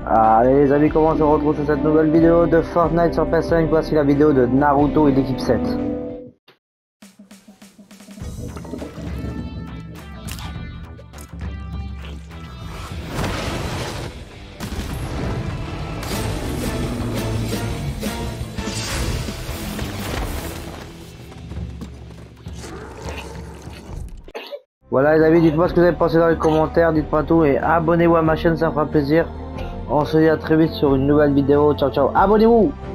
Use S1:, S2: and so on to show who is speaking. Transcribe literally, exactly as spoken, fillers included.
S1: Allez les amis, comment on se retrouve sur cette nouvelle vidéo de Fortnite sur P S cinq. Voici la vidéo de Naruto et l'équipe sept. Voilà les amis, dites-moi ce que vous avez pensé dans les commentaires, dites-moi tout et abonnez-vous à ma chaîne, ça me fera plaisir. On se dit à très vite sur une nouvelle vidéo, ciao ciao, abonnez-vous.